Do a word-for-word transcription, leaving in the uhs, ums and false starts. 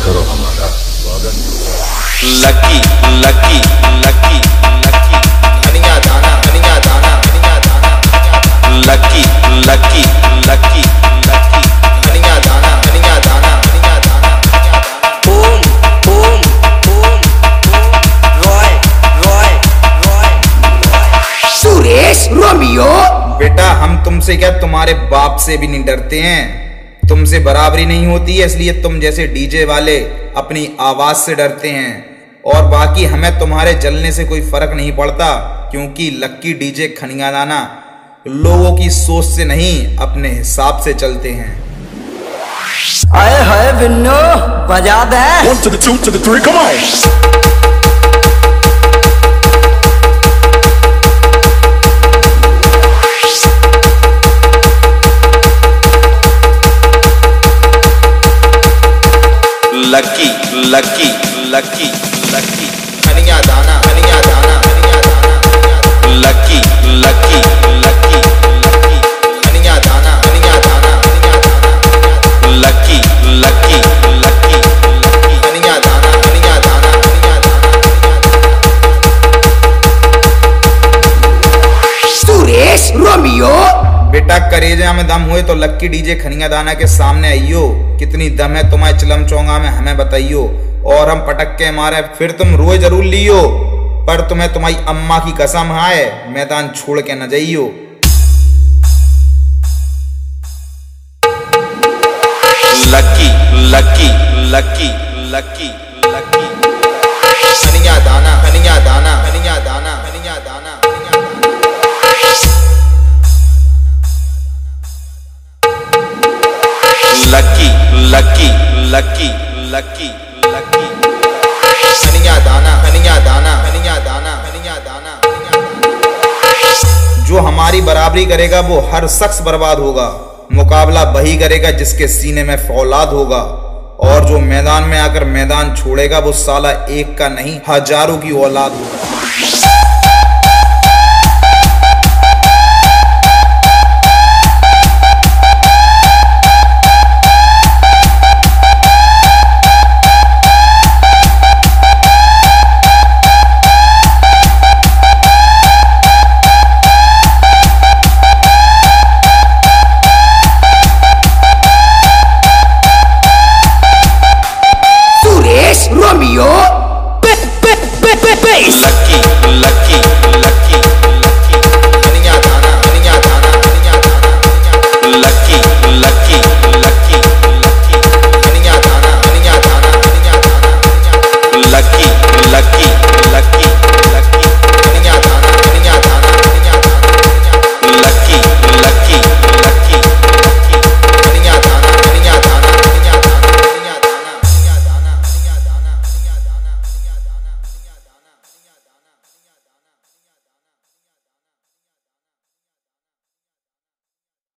करो हमारा स्वागत। लकी लकी लकी लकी खनिया दाना खनिया दाना खनिया दाना लकी लकी लकी लकी खनिया दाना खनिया दाना खनिया दाना ओम ओम ओम रॉय रॉय रॉय सुरेश रोमियो। बेटा हम तुमसे क्या तुम्हारे बाप से भी नहीं डरते हैं। तुमसे बराबरी नहीं होती है, इसलिए तुम जैसे डीजे वाले अपनी आवाज से डरते हैं। और बाकी हमें तुम्हारे जलने से कोई फर्क नहीं पड़ता, क्योंकि लक्की डीजे खनिया दाना लोगों की सोच से नहीं अपने हिसाब से चलते हैं। आए हाय बिन्नो बजा दे। One to the two to the three, come on. Lucky lucky lucky lucky खनिया दाना खनिया दाना खनिया दाना लकी लकी लकी लकी खनिया दाना खनिया दाना खनिया दाना लकी लकी लकी लकी खनिया दाना खनिया दाना खनिया दाना। सुरेश रोमियो। बेटा करेजा में दम हुए तो लक्की डीजे खनिया दाना के सामने आइयो। कितनी दम है तुम्हारे चिलम चौंगा में हमें बताइयो, और हम पटक के मारे फिर तुम रोए जरूर लियो, पर तुम्हें तुम्हारी अम्मा की कसम है मैदान छोड़ के न जाइयो। Lucky lucky lucky lucky lucky खनिया दाना खनिया दाना खनिया दाना खनिया दाना lucky lucky lucky lucky lucky खनिया दाना खनिया दाना खनिया दाना खनिया दाना। जो हमारी बराबरी करेगा वो हर शख्स बर्बाद होगा। मुकाबला वही करेगा जिसके सीने में फौलाद होगा, और जो मैदान में आकर मैदान छोड़ेगा वो साला एक का नहीं हजारों की औलाद होगा।